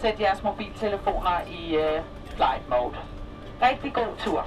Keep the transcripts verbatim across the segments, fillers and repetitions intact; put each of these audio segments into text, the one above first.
Sæt jeres mobiltelefoner i uh, flight mode. Rigtig god tur.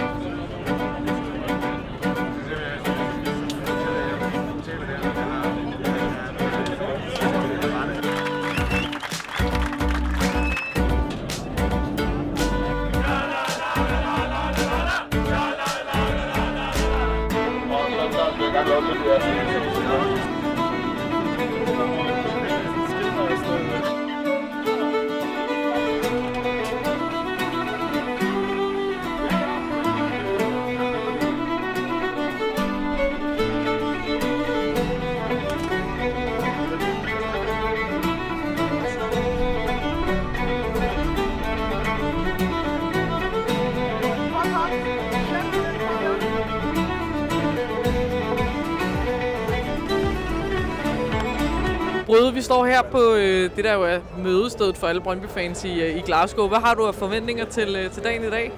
Bryde, vi står her på øh, det der jo er mødestedet for alle Brøndby-fans i, øh, i Glasgow. Hvad har du af forventninger til, øh, til dagen i dag?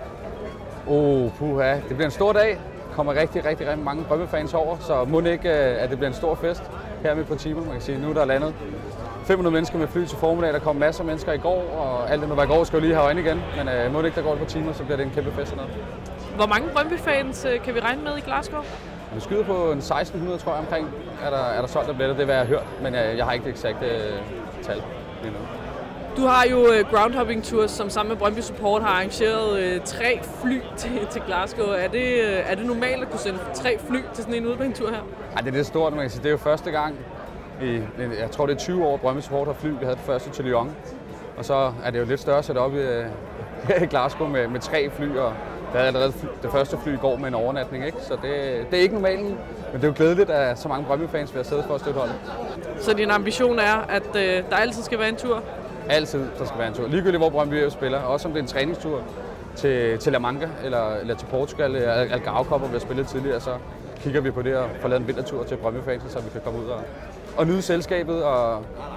Åh, oh, puha. Det bliver en stor dag. Der kommer rigtig, rigtig, rigtig mange Brøndby-fans over, så må det ikke, at det bliver en stor fest her med på Timor. Man kan sige, nu er der landet fem hundrede mennesker med fly til formiddag. Der kom masser af mennesker i går, og alt det, der var i går, skal jo lige have øjne igen. Men øh, må det ikke, der går det på Timor, så bliver det en kæmpe fest hernede. Hvor mange Brøndby-fans øh, kan vi regne med i Glasgow? Vi skyder på en seksten hundrede, tror jeg, omkring. Er der, er der solgt af billetter, det er, hvad jeg har hørt, men jeg, jeg har ikke det eksakte øh, tal lige nu. Du har jo øh, groundhopping tours, som sammen med Brøndby Support har arrangeret øh, tre fly til, til Glasgow. Er det, øh, er det normalt at kunne sende tre fly til sådan en udbanetur her? Ej, det er lidt stort, man kan sige. Det er jo første gang i, jeg tror det er tyve år, Brøndby Support har fly. Vi havde det første til Lyon, og så er det jo lidt større setup i, her i Glasgow med, med tre fly, og der er allerede fly, det første fly i går med en overnatning, ikke? Så det, det er ikke normalt, men det er jo glædeligt, at så mange Brøndby-fans vil have siddet for at støtte holdet. Så din ambition er, at øh, der altid skal være en tur? Altid, der skal være en tur. Ligegyldigt hvor Brøndby spiller, også om det er en træningstur til, til La Manga eller, eller til Portugal, eller Algarve Cup, hvor vi har spillet tidligere, så kigger vi på det og får lavet en vintertur til Brøndby-fans, så vi kan komme ud og, og nyde selskabet og,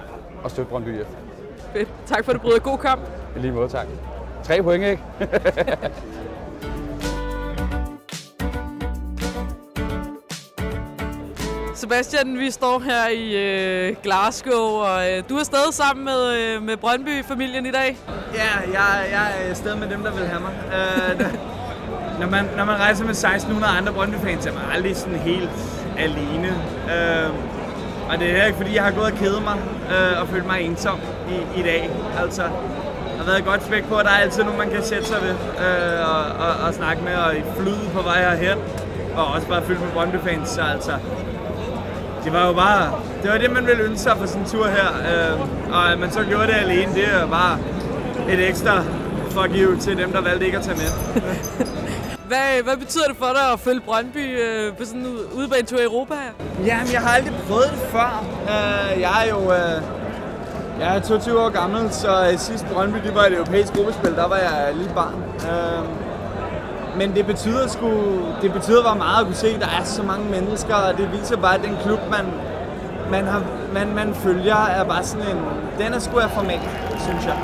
og støtte Brøndby. Fedt. Tak for det, Bryde. God kamp. I lige måde, tak. Tre point, ikke? Sebastian, vi står her i øh, Glasgow, og øh, du er stadig sammen med, øh, med Brøndby-familien i dag? Ja, jeg, jeg er stadig med dem, der vil have mig. Uh, når, man, når man rejser med seksten hundrede andre Brøndby-fans, er man aldrig sådan helt alene. Uh, og det er ikke fordi, jeg har gået og kedet mig uh, og følt mig ensom i, i dag. Altså, jeg har været godt spæk på, at der er altid nogen, man kan sætte sig ved uh, og, og, og snakke med, og i flyet på vej herhen. Og også bare fyldt med Brøndby-fans, så altså... Det var jo bare, det var det, man ville ønske sig for sådan en tur her, øh, og at man så gjorde det alene, det er bare et ekstra fuck you til dem, der valgte ikke at tage med. hvad, hvad betyder det for dig at følge Brøndby øh, på sådan en udebanetur i Europa her? Jamen, jeg har aldrig prøvet det før. Uh, jeg er jo uh, jeg er toogtyve år gammel, så sidst Brøndby, det var et europæisk gruppespil, der var jeg lille barn. Uh, Men det betyder sgu, det betyder bare meget at kunne se, at der er så mange mennesker, og det viser bare, at den klub, man, man, har, man, man følger, er bare sådan en, den er sgu af format, synes jeg.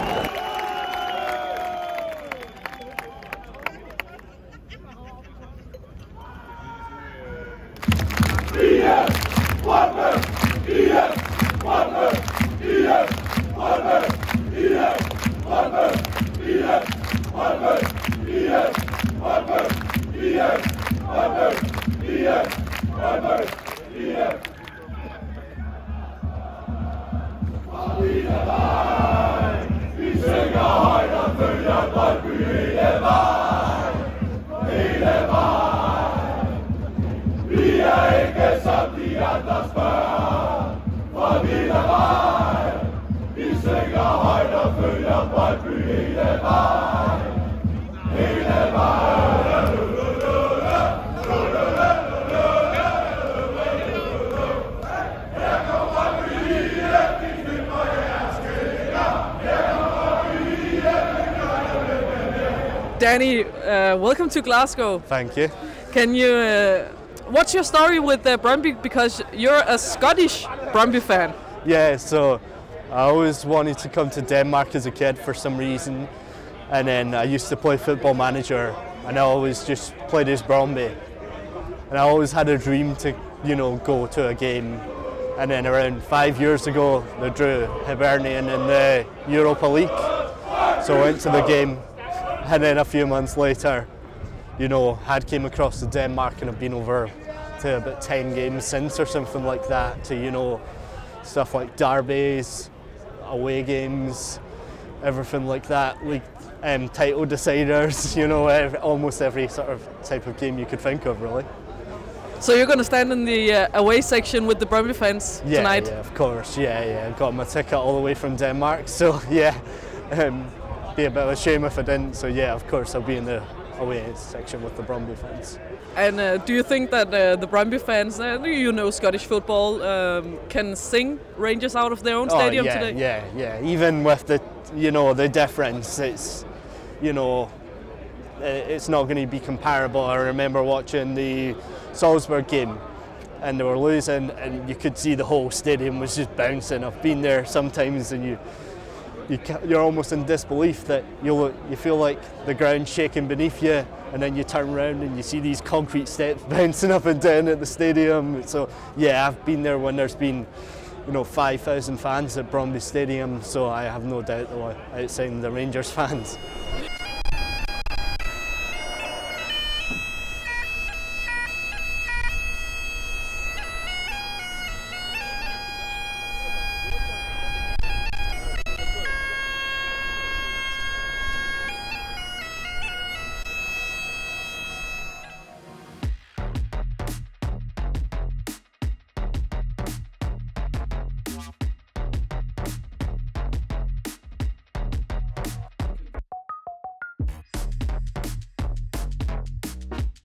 Danny, uh, welcome to Glasgow. Thank you. Can you, uh, what's your story with uh, Brøndby? Because you're a Scottish Brøndby fan. Yeah, so I always wanted to come to Denmark as a kid for some reason, and then I used to play Football Manager, and I always just played as Brøndby. And I always had a dream to, you know, go to a game And then around five years ago, they drew Hibernian in the Europa League. So I went to the game, and then a few months later, you know, had came across to Denmark and have been over to about ten games since or something like that, to, you know, stuff like derbies, away games, everything like that, like um, title deciders, you know, every, almost every sort of type of game you could think of, really. So you're going to stand in the uh, away section with the Brøndby fans yeah, tonight? Yeah, of course, yeah, yeah. Got my ticket all the way from Denmark, so yeah, um, be a bit of a shame if I didn't. So yeah, of course I'll be in the away section with the Brøndby fans. And uh, do you think that uh, the Brøndby fans, uh, you know Scottish football, um, can sing Rangers out of their own stadium oh, yeah, today? Yeah, yeah. Even with the, you know, the difference, it's, you know, it's not going to be comparable. I remember watching the Salzburg game, and they were losing, and you could see the whole stadium was just bouncing. I've been there sometimes, and you, you you're almost in disbelief that you you feel like the ground shaking beneath you, and then you turn around and you see these concrete steps bouncing up and down at the stadium. So yeah, I've been there when there's been, you know, five thousand fans at Brøndby Stadium. So I have no doubt though, outside the Rangers fans.